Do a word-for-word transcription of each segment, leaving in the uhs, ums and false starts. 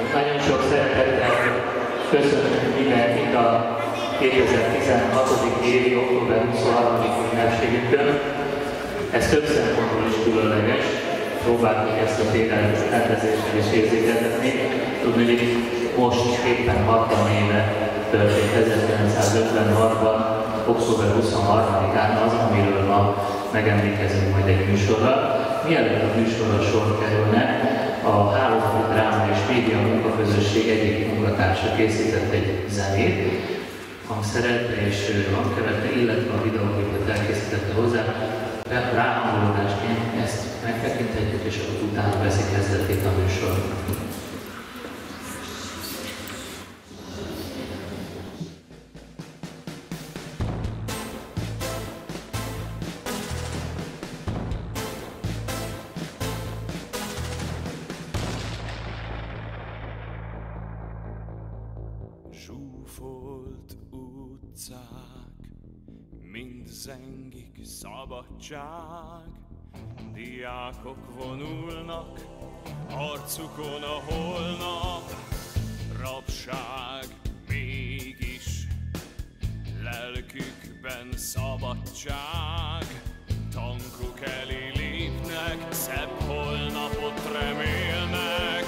Nagyon sok szeretettel köszönöm mindenkit a kétezer-tizenhatodik évi október huszonharmadika ünnepségünkön. Ez több szempontból is különleges. Próbáltuk ezt a téren rendezéssel is érzékeltetni. Tudni, hogy most éppen hatvan éve történt ezerkilencszázötvenhatban, október huszonharmadikán az, amiről ma megemlékezünk majd egy műsorra. Mielőtt a műsorra sor kerülne, a Hálózati Dráma és Média Munkaközösség egyik munkatársa készített egy zenét, hangszerelte és hangkeverte, illetve a videóklipet elkészítette hozzá. Ráhangolódásként ezt megtekinthetjük, és akkor utána veszi kezdetét a műsor. Zsúfolt utcák, mind zengik szabadság, diákok vonulnak, arcukon a holnap, rabság mégis, lelkükben szabadság, tankok elé lépnek, szebb holnapot remélnek,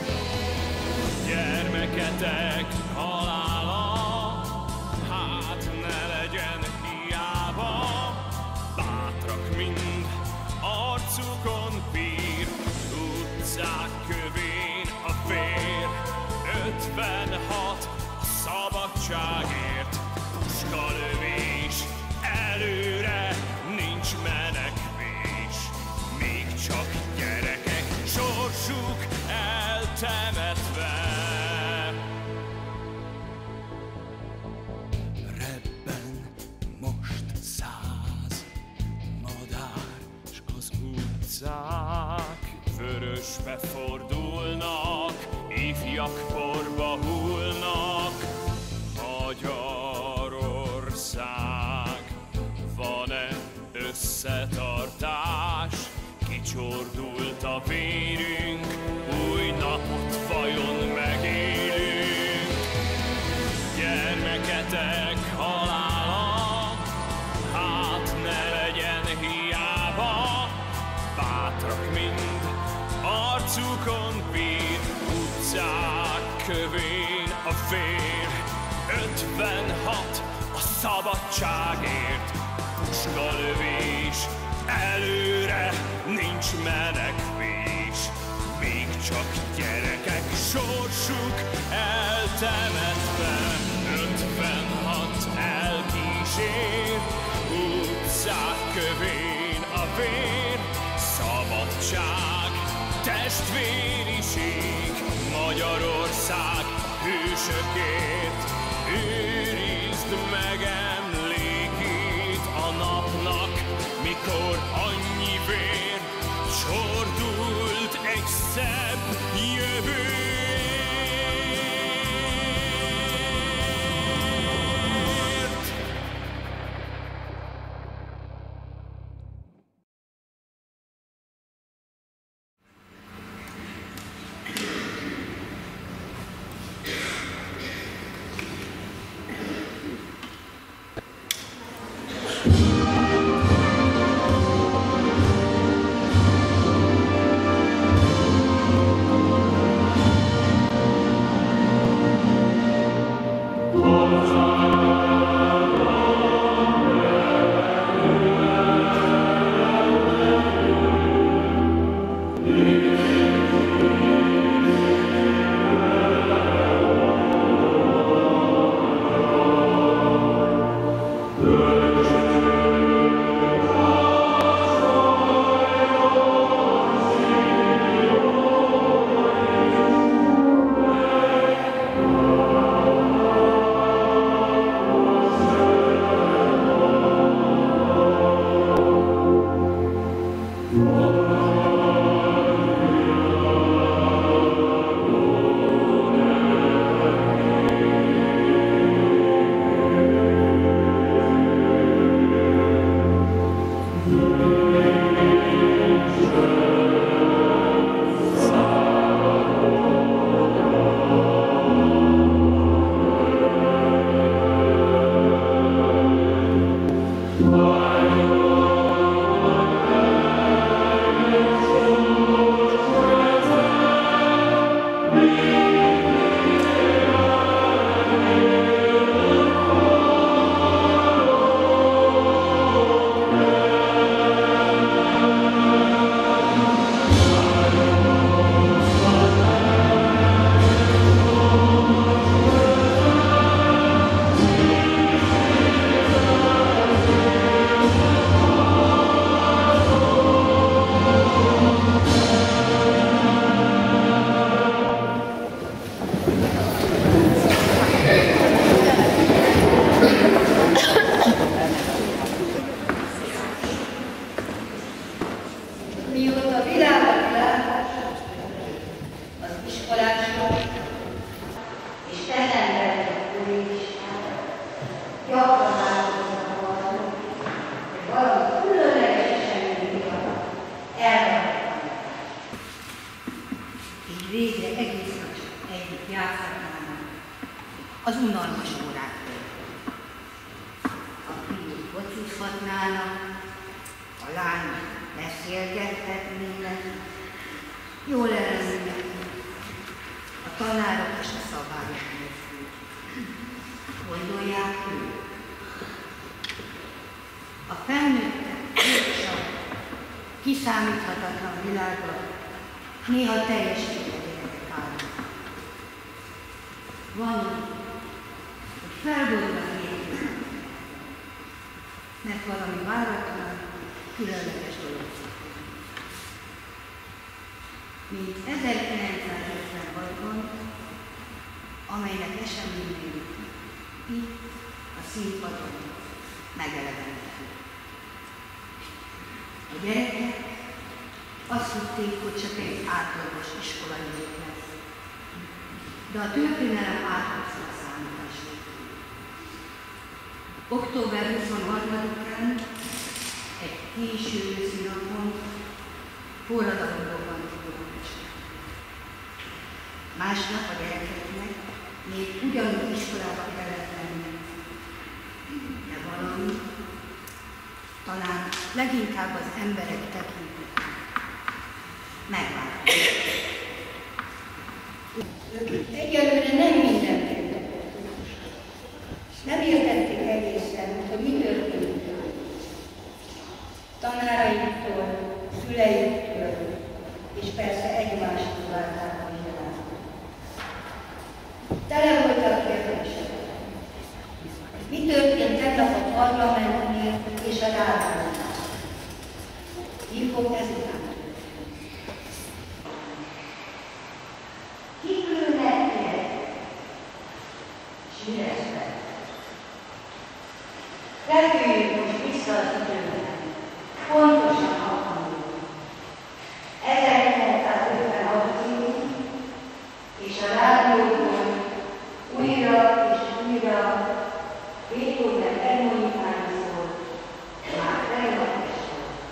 gyermeketek halála, hát ne legyen hiába, bátrak mind arcukon pír, utcák kövén a vér, ötvenhat a szabadságért, puskalövés, előre nincs menekvés, még csak gyerekek, sorsuk eltemetve. Rebben most száz madár, s az utcák vörösbe fordulnak, ifjak porba hullnak. Magyarország, van-e összetartás? Kicsordult a vérünk, új napot vajon megélünk? Gyermeketek halála, hát ne legyen hiába, bátrak mind arcukon pír, utcák kövén a vér, ötvenhat a szabadságért, puskalövés, előre nincs menekvés, még csak gyerekek, sorsuk eltemetve, ötvenhat elkísér, utcák kövén a vér, szabadság, testvériség, Magyarország hősökért, őrizd meg emlékét a napnak, mikor annyi vér csordult egy szebb jövőért. iskolások és ezen belül a kollégusság gyakran látkoznak arra, hogy valami különleges esemény miatt elvállalnak. Így végre egész nap együtt játszhatnának az unalmas órákról. A fiúk focizhatnának, a lányok beszélgethetnének, jól ellenőnek a tanárok és a szabályok nélkül. Gondolják ők. A felnőttek gyorsan, kiszámíthatatlan világban néha teljesen a gyerekek állnak. Van, hogy felborul a hétköznap, mert valami váratlan, különleges dolog. Mint ezerkilencszázötvenhatban, amelynek eseményei itt a színpadon megelevenedtek. A gyerekek azt hitték, hogy csak egy átlagos iskolai év lesz, de a történelem áthozta a számítását. október huszonharmadikán egy késő őszi napon forradalom robbant ki Budapesten. Másnap a gyerekeknek még ugyanúgy iskolába kellett menni, de valami, talán leginkább az emberek tekintetében megváltozott. Egyelőre nem minden történt. Nem értették egészen, hogy mi történt. Tanáraiktól, szüleiktől, és persze egymástól várták a világot. Tele voltak kérdések. Mi történt tegnap a parlamentnél és a rádiónál? Mi fog ezután történni? Kik ülnek ki? Síresbe. Repüljünk most vissza az időben. Pontosan hatvanul. ezerkilencszázötvenhat és a rádióból újra és újra Beethoven harmonikája szól, már tegnap este.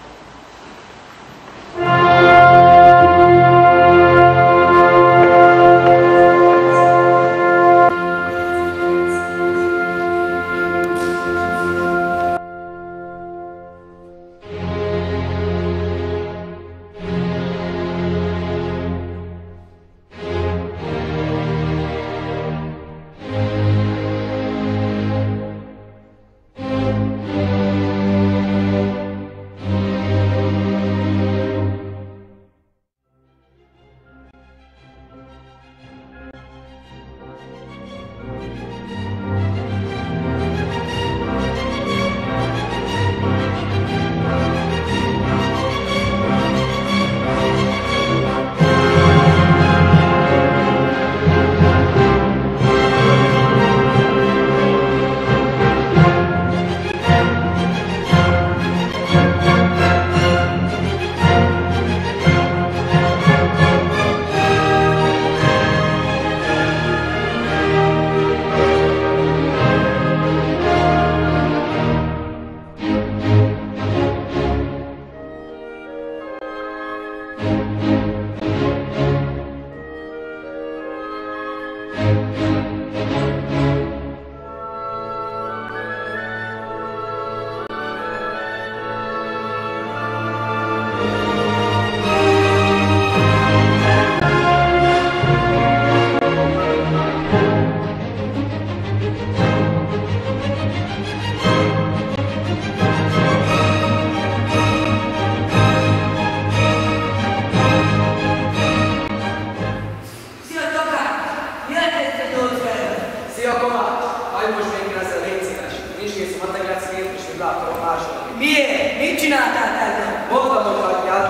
Miért? Mit csináltál ezzel? Mondtam, hogy hagyjál.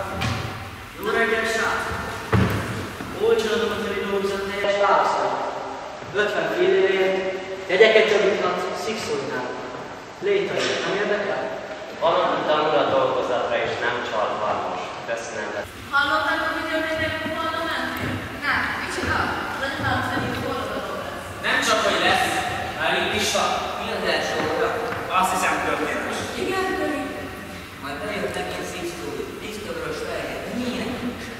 Jó reggel, srác! Olcsón adom a többi dolgozat teljes válaszol. ötven fillérért, jegyeket javíthatsz, szikszolnál. Létező, nem érdekel? Van, aki tanul a dolgozatra és nem csal halmos. Köszönöm. Hallották a videót, hogy nem volna mentél? Nem. is van. Mi az első óra? Azt hiszem történet. Igen, Dani? Majd bejött megint Szikszói, tisztavörös fehér. Milyen?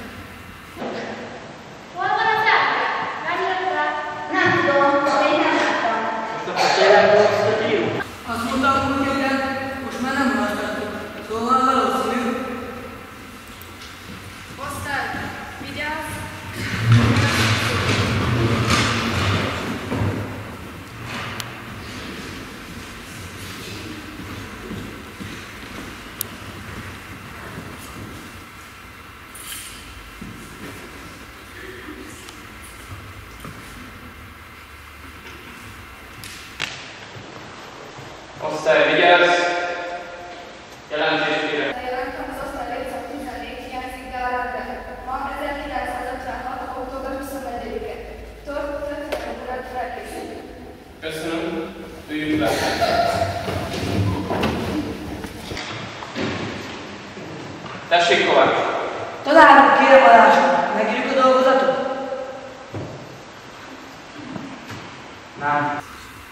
Hol van az elke? Menjünk rá? Nem tudom, még nem láttam. Most a tényleg volt a gyíru? Azt mondtam, hogy igen, most már nem hallgatunk. Szóval valószínű. Osztály, vigyázz! Osztály, vigyázz! Jelentést kérek. Jelentem az osztály létszám tizennégy hiányzik, de a rendben. Ma ezerkilencszázötvenhat. október huszonegyedike. Történet urat felkészítjük. Köszönöm. Üljünk le. Tessék, Kovács! Tanár, kérem alásra, megírjuk a dolgozatot? Nem.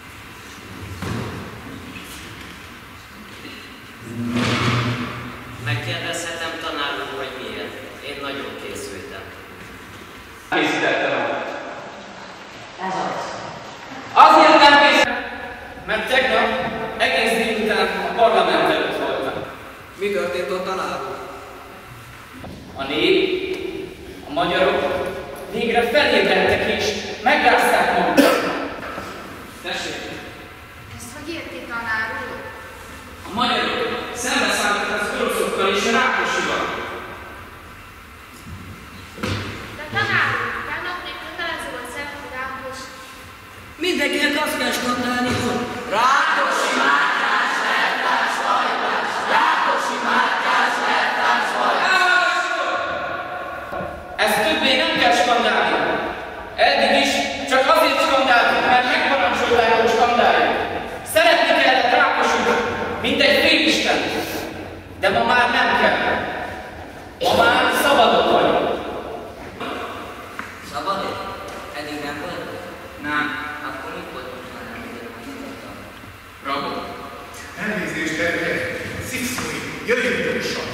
Megkérdezhetem tanár úr, hogy miért? Én nagyon készültem. Készítettem el. Ez az. Azért nem készítettem, mert tegnap egész délután a parlament előtt voltam. Mi történt ott, tanár úr? A nép, a magyarok végre felébredtek és megrázták magukat. Tessék! Ezt hogy érti, tanár úr? A magyarok szembeszálltak az oroszokkal és a Rákosival. De tanár úr, tegnap még kötelező volt Szent Rákos. Mindenkinek azt kell skandálni, hogy Rákosi Márkás leltárs hajtás! Rákosi Márkás leltárs hajtás! Ezt többé nem kell skandálni. Eddig is csak azért skandáltuk, mert megparancsolták, hogy skandáljuk. Szeretni kellett Rákosut, mint egy félisten. De ma már nem kell. Ma már szabadok vagyunk. Szabadok? Eddig nem volt? Nem. Akkor mit voltunk már nem ide? Rabok. Elnézést, gyerekek! Szikszói, jöjjünk gyorsan!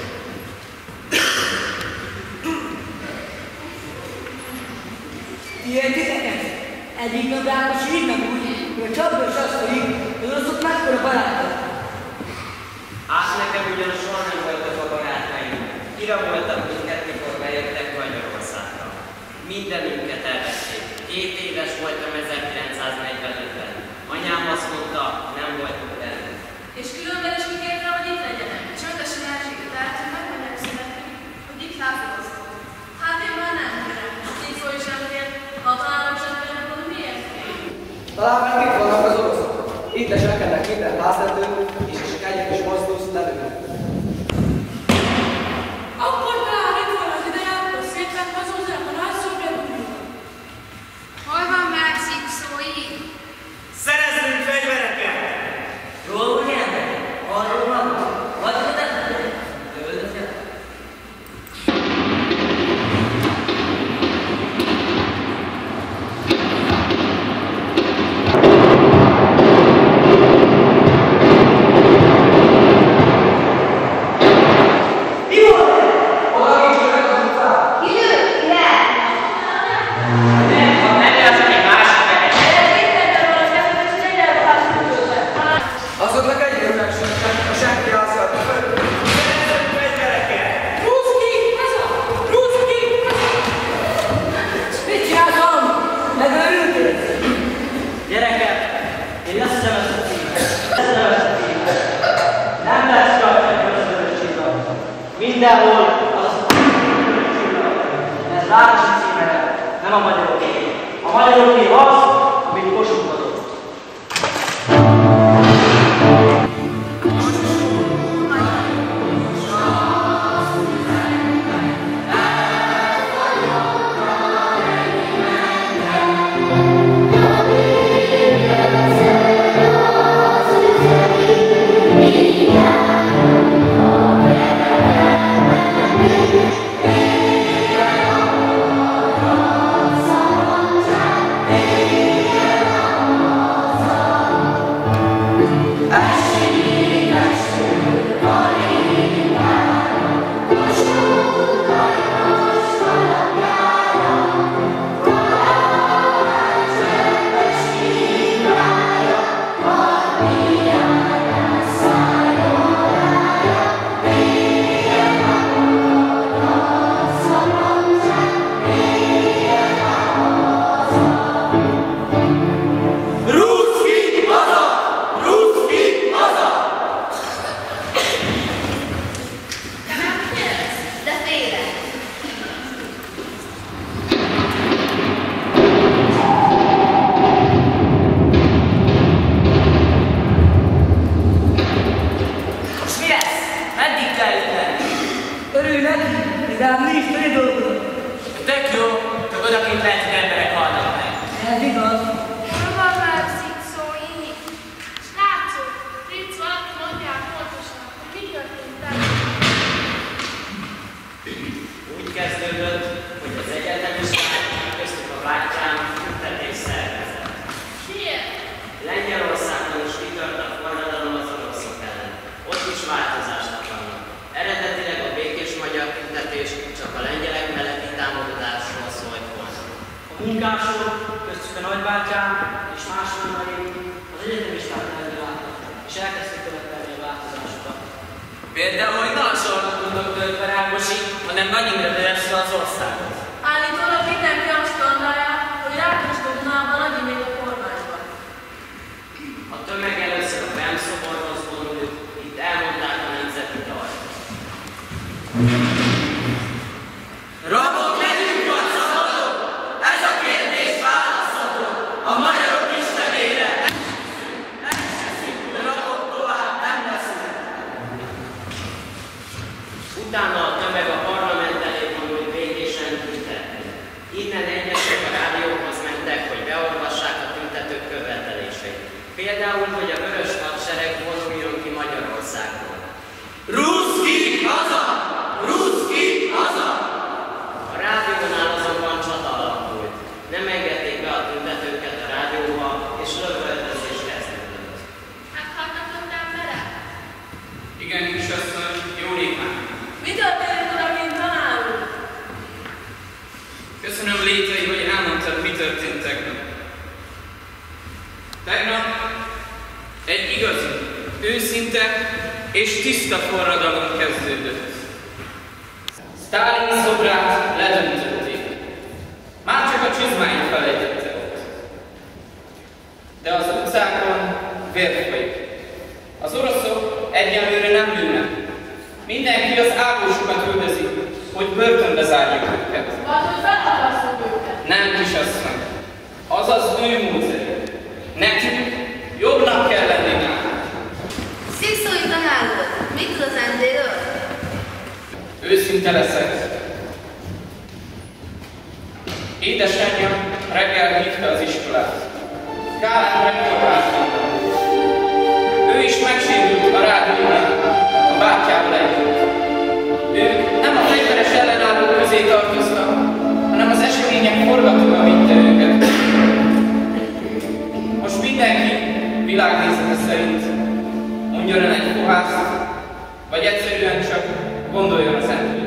ilyen titeket? Egyik nap Rákos írnak úgy, hogy a csapdos azt mondjuk, hogy az ott mekkora barátok. Hát nekem ugyan soha nem voltak a barátaim. Kiraboltak minket, mikor bejöttek Magyarországra. Mindenünket elvették. Két éves voltam ezerkilencszáznegyvenötben. Anyám azt mondta, nem voltunk benne. És különben is kikérte, hogy itt legyenek. Csöndesen elségült át, hogy megmondják szeretnünk, hogy itt látogatunk. Hát én már nem kérem. Így szó is nem kér. Ha a tanárok sem kérnek, akkor miért kér? Talán már itt vannak az oroszok. Itt leselkednek minden háztető, és is kegyek és mozdulsz lelőnek. Akkor talán itt van az ideje, hogy szépen hazúzzanak a nagy Szovjetunióba. Hol van már Szikszói? Szerezzünk fegyvereket! Jól van ember? Arról van? Vagy oda? Lövöldözzel? Azoknak egyre megsöknek, a senki házat föl. Szerezzünk fegyvereket! Ruszki! Ruszki! Mit csinálsz valami? Megőrültél? Gyerekek, én leszem ezt a címet. Leszem ezt a címet. Nem lesz csak egy közös csillag. Mindenhol az csillag. Ez Rákosi címe, nem a magyaroké. A magyaroké az, amit Kossuth adott. Thank you. Munkások, köztük a nagybátyám és más tanulói az egyetemistát elváltak, és elkezdték követelni a változásokat. Például, hogy ne hasonlóan tudok töltve Rákosi, hanem Nagy Imre lesz az országot. Állítólag mindenki azt gondolja, hogy Rákosi Dunában Nagy Imre a kormányban. A tömeg először a Femszoborhoz vonult, itt elmondták a nemzeti dalt. Rabok legyünk vagy szabadok? Ez a kérdés választható a magyarok istenére. Rabok tovább nem lesznek. Utána a tömeg a parlament elé vonult békésen tüntetni. Innen egyesek a rádióhoz mentek, hogy beolvassák a tüntetők követeléseit. Például, hogy a vörös hadsereg vonuljon ki Magyarországról. Ruszki haza! Ruszki haza! A rádiónál azonban csata alakult. Nem engedték be a tüntetőket a rádióba, és lövöldözés kezdődött. Meghallgatott emberek? Igen, kisasszony, jó néhány. Mi történt oda, mint tanár úr? Köszönöm létei, hogy elmondtad, mi történt tegnap. Tegnap egy igazi, őszinte és tiszta forradalom kezdődött. Sztálin szobrát ledöntötték. Már csak a csizmáit felejtette ott. De az utcákon vér folyik. Az oroszok egyelőre nem lőnek. Mindenki az ágósukat üldözi, hogy börtönbe zárjuk őket. Vagy hogy felakasszuk őket? Nem, kisasszony. Az az ő módszer. Nekünk jobbnak kell lenni nálunk. Szikszói tanár volt. Mit tud az endéről? Őszinte leszek. Édesanyja reggel hívta az iskolát. Kálán rektorházban. Ő is megsérült a rádiónál, a bátyával együtt. Ők nem a fegyveres ellenállók közé tartoztak, hanem az események forgatóra vitte őket. Most mindenki világnézete szerint mondjon el egy kohászt, vagy egyszerűen csak gondoljon az emberre.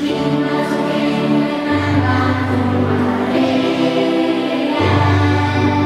Thank you.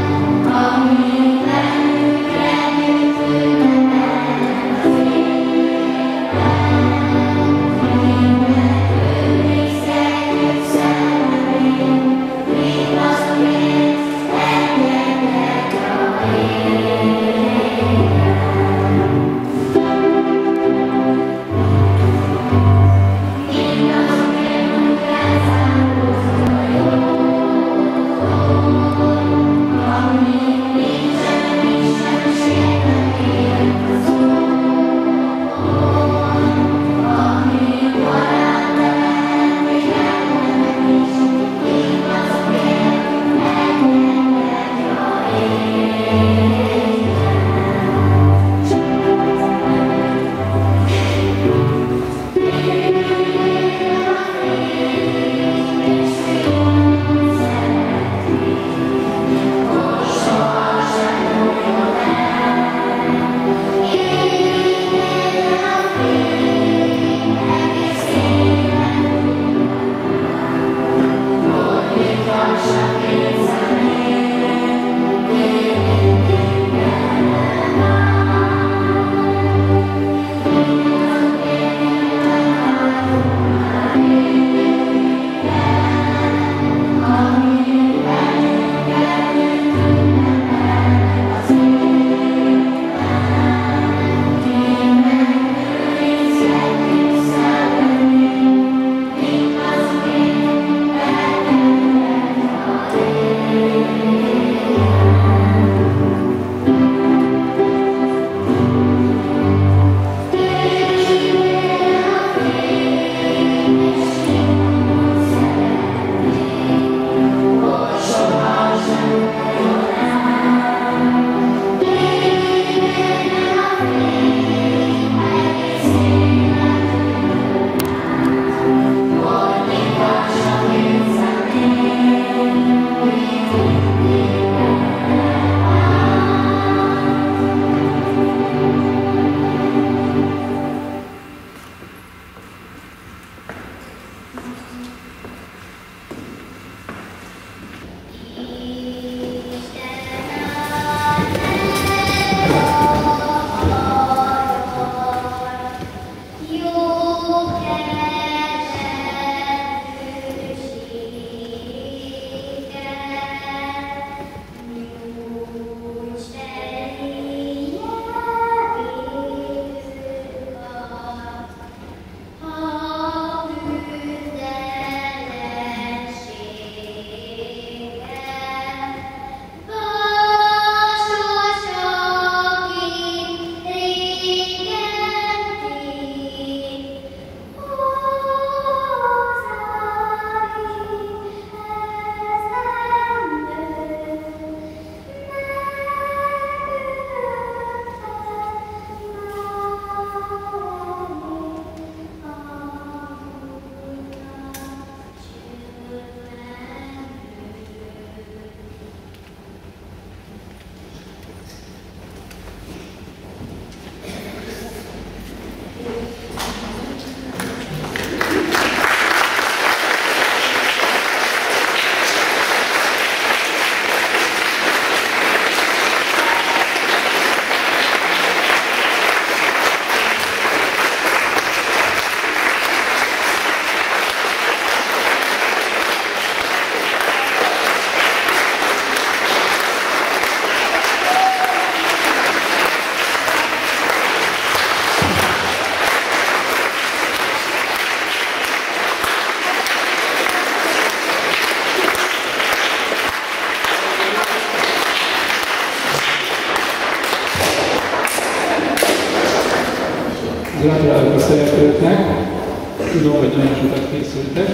Gratulálok a szereplőknek, tudom, hogy nagyon sokat készültek,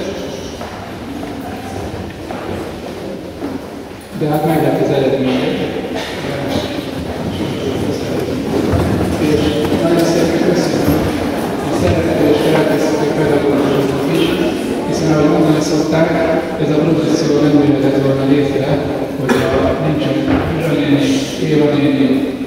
de hát meg lett az eredmények. És nagyon szépen köszönöm a szeretető és felkészítő pedagógusoknak is, hiszen ahogy mondani szokták, ez a produkció nem jöhetett volna létre, hogy a nincsen Zsa néni, Éva néni,